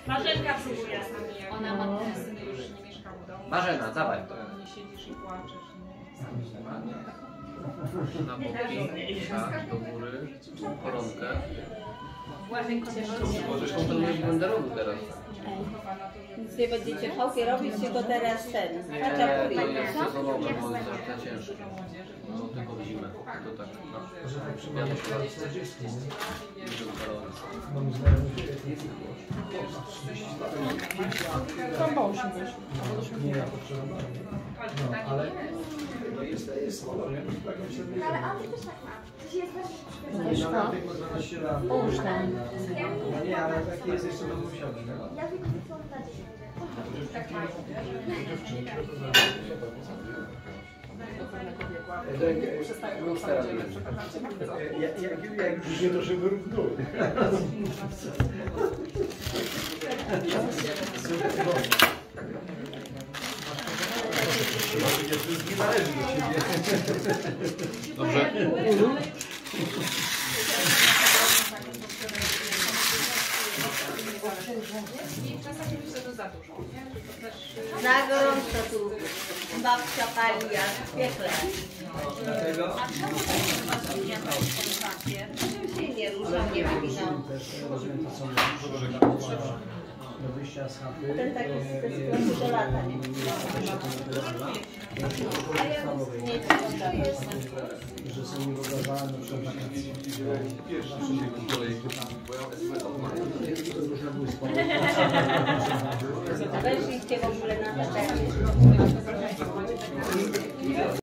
Marzenka próbuje. Ona ma ten syn już nie mieszka w domu. Marzena, dawaj. Nie siedzisz i płaczesz. Na boki, tak, do góry, koronkę. Łazienko się rozumie. Zresztą to nie będę robił teraz. Nic nie będziecie chałki robić, tylko teraz ten. Nie, to jest sezonowe, bo jest za ciężkie. No tylko w zimę. To tak, no. Ja to ale jest sporo, nie? Ale on też tak ma. Połóż tam. No nie, ale taki jest jeszcze do musiałki. Ja wykupiłam na 10. Tak mają. Jak już nie to się wyrównuje. Nie należy do ciebie. Dobrze. I czasami myślę, że za dużo. Za gorąco tu. Babcia pali jak w piekle. Dlatego? A czemu to ma zmieniać ten papier? Czym się nie ruszał, nie wyginał. Rozumiem to, co do wyjścia z chaty. Ten taki z do lata, nie? A ja nie wiem, Że sobie nie wyobrażałem na przykład wakacji. To różne były spory. weszliście w ogóle na te